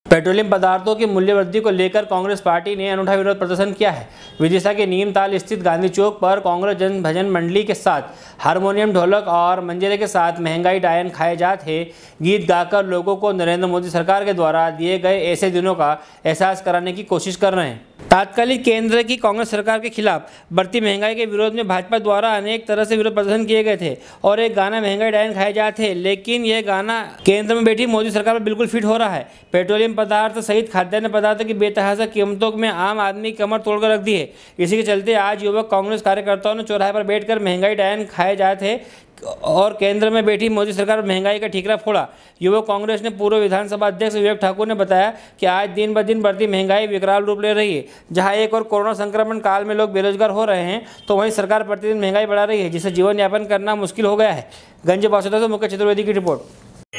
Petroleum पदार्थों की मूल्य वृद्धि को लेकर कांग्रेस पार्टी ने अनूठा विरोध प्रदर्शन किया है। विदिशा के नीमताल स्थित गांधी चौक पर कांग्रेस जन भजन मंडली के साथ हारमोनियम, ढोलक और मंजीरे के साथ महंगाई डायन खाए जात है गीत गाकर लोगों को नरेंद्र मोदी सरकार के द्वारा दिए गए ऐसे दिनों का एहसास कराने की कोशिश कर रहे हैं। तात्कालिक केंद्र की कांग्रेस सरकार के खिलाफ बढ़ती महंगाई के विरोध में भाजपा द्वारा अनेक तरह से विरोध प्रदर्शन किए गए थे और एक गाना महंगाई डायन खाए जाते, लेकिन यह गाना केंद्र में बैठी मोदी सरकार पर बिल्कुल फिट हो रहा है। पेट्रोलियम पदार्थ सहित खाद्यान्न पदार्थों की बेतहाशा कीमतों में आम आदमी की कमर तोड़कर रख दी है। इसी के चलते आज युवक कांग्रेस कार्यकर्ताओं ने चौराहे पर बैठकर महंगाई डायन खाए जाते हैं और केंद्र में बैठी मोदी सरकार पर महंगाई का ठीकरा फोड़ा। युवक कांग्रेस ने पूर्व विधानसभा अध्यक्ष विवेक ठाकुर ने बताया कि आज दिन ब दिन बढ़ती महंगाई विकराल रूप ले रही है। जहां एक और कोरोना संक्रमण काल में लोग बेरोजगार हो रहे हैं, तो वहीं सरकार प्रतिदिन महंगाई बढ़ा रही है, जिससे जीवन यापन करना मुश्किल हो गया है। गंज बासोदा से मुकेश चतुर्वेदी की रिपोर्ट।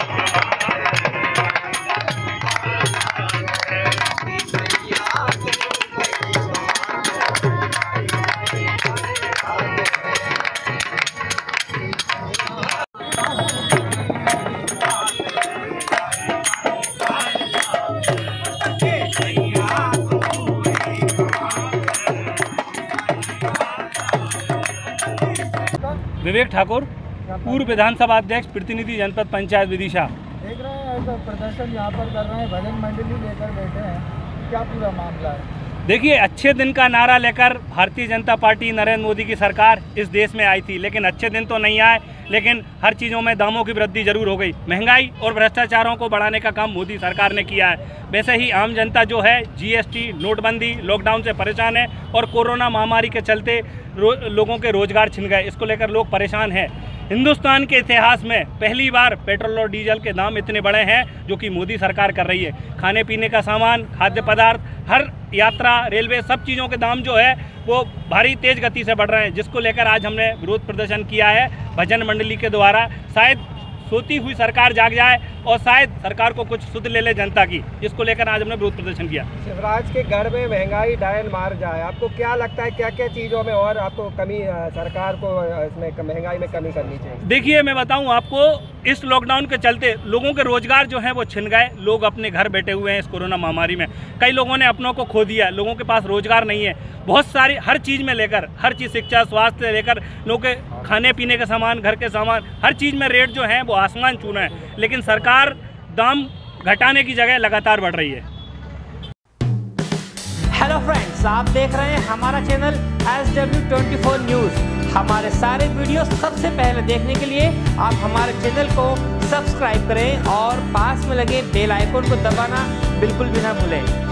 विवेक ठाकुर, पूर्व विधानसभा अध्यक्ष, प्रतिनिधि जनपद पंचायत विदिशा। देख रहे हैं तो प्रदर्शन यहाँ पर कर रहे हैं, भजन मंडली लेकर बैठे हैं, क्या पूरा मामला है? देखिए, अच्छे दिन का नारा लेकर भारतीय जनता पार्टी नरेंद्र मोदी की सरकार इस देश में आई थी, लेकिन अच्छे दिन तो नहीं आए। लेकिन हर चीज़ों में दामों की वृद्धि जरूर हो गई। महंगाई और भ्रष्टाचारों को बढ़ाने का काम मोदी सरकार ने किया है। वैसे ही आम जनता जो है जीएसटी, नोटबंदी, लॉकडाउन से परेशान है और कोरोना महामारी के चलते लोगों के रोजगार छिन गए। इसको लेकर लोग परेशान हैं। हिंदुस्तान के इतिहास में पहली बार पेट्रोल और डीजल के दाम इतने बड़े हैं जो कि मोदी सरकार कर रही है। खाने पीने का सामान, खाद्य पदार्थ, हर यात्रा, रेलवे, सब चीज़ों के दाम जो है वो भारी तेज़ गति से बढ़ रहे हैं, जिसको लेकर आज हमने विरोध प्रदर्शन किया है भजन मंडली के द्वारा। शायद सोती हुई सरकार जाग जाए और शायद सरकार को कुछ सुध ले जनता की, जिसको लेकर आज हमने विरोध प्रदर्शन किया। शिवराज के घर में महंगाई डायन मार जाए, आपको क्या लगता है क्या क्या चीज़ों में और आपको कमी, सरकार को इसमें महंगाई में कमी करनी चाहिए? देखिए, मैं बताऊं आपको, इस लॉकडाउन के चलते लोगों के रोजगार जो है वो छिन गए। लोग अपने घर बैठे हुए हैं इस कोरोना महामारी में। कई लोगों ने अपनों को खो दिया, लोगों के पास रोजगार नहीं है। बहुत सारी हर चीज़ में लेकर, हर चीज़, शिक्षा, स्वास्थ्य से लेकर लोगों के खाने पीने के सामान, घर के सामान, हर चीज़ में रेट जो है वो आसमान छू रहे हैं। लेकिन सरकार दाम घटाने की जगह लगातार बढ़ रही है। हेलो फ्रेंड्स, आप देख रहे हैं हमारा चैनल SW24 न्यूज़। हमारे सारे वीडियो सबसे पहले देखने के लिए आप हमारे चैनल को सब्सक्राइब करें और पास में लगे बेल आइकन को दबाना बिल्कुल भी ना भूलें।